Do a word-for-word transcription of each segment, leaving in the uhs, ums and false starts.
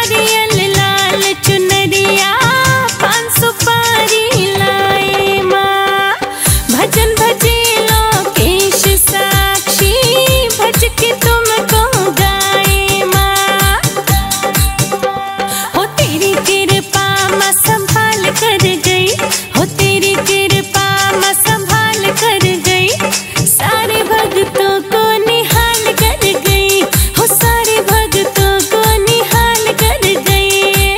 नारियल लाल चुनरिया पान सुपारी लाए माँ। भजन भजे लोकेश साक्षी भज के तुमको गाए माँ। हो तेरी कृपा माँ संभाल कर गई, हो तेरी कृपा माँ संभाल कर गई। सारे भक्तों को निहाल कर गई, हो सारे भक्तों को निहाल कर गई।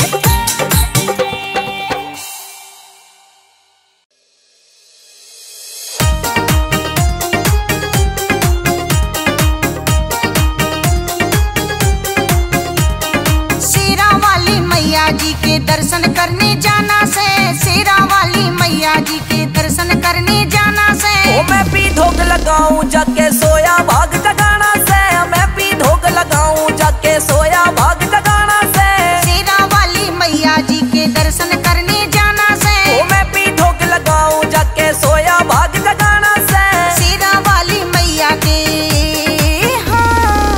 शेरा वाली मैया जी के दर्शन करने जाना से, शेरा वाली मैया जी के दर्शन करने जाना से। ओ मैं भी धोख लगाऊं जाके सोया भाग जगाना से, मैं भी धोख लगाऊं जाके सोया भाग जगाना से। शेरा वाली मैया जी के दर्शन करने जाना से। ओ मैं भी धोख लगाऊं जाके सोया भाग जगाना से। शेरा वाली मैया के हाँ।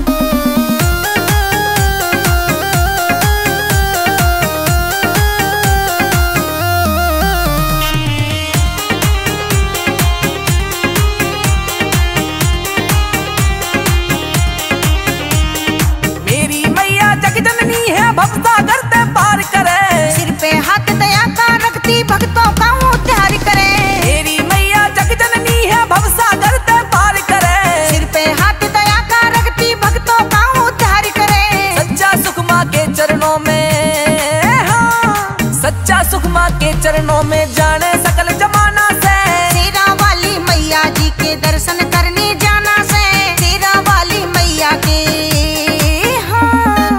मेरी मैया जगजननी है भक्ता करते पार करे। सिर पे हाथ दया का रखती भक्तों का उद्धार करे। मेरी मैया जगजननी है भवसा करते पार करे। सिर पे हाथ दया का रखती भक्तों का उद्धार करे। सच्चा सुख माँ के चरणों में, हाँ सच्चा सुख माँ के चरणों में जाने सकल जमाना से। शेरा वाली मैया जी के दर्शन करने जाना से। शेरा वाली मैया के हाँ।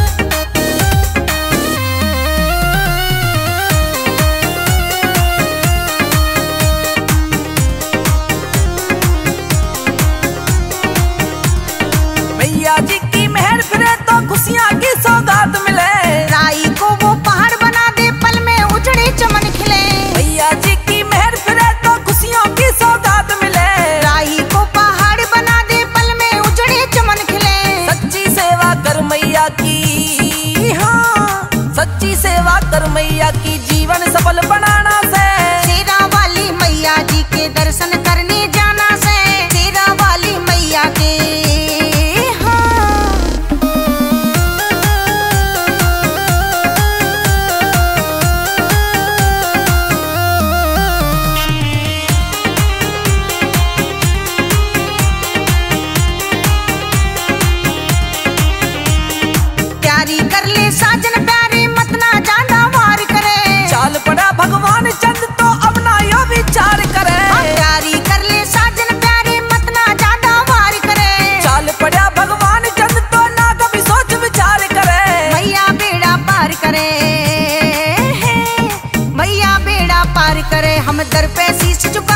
मैया जी की मेहर फिरे तो खुशियाँ की सौगात मिले। राई को वो पहाड़ बना दे पल में उजड़े चमन खिले। मैया जी की मेहर फिरे तो खुशियों की सौगात मिले। राई को पहाड़ बना दे पल में उजड़े चमन खिले। सच्ची सेवा कर मैया की, हाँ सच्ची सेवा कर मैया की जीवन सफल बनाना से। शेरा वाली मैया जी के दर्शन करने जाना से। शेरा वाली मैया के हाँ। प्यारी कर ले साजन प्यारे मत ना जाना वार करे। चाल पड़ा भगवान चंद तो अब ना यो विचार करे। प्यारी कर ले साजन प्यारे मत ना जाना वार करे। चाल पड़ा भगवान चंद तो ना कभी सोच विचार करे। मैया बेड़ा पार करे, मैया बेड़ा पार करे। हम दर पे शीश झुका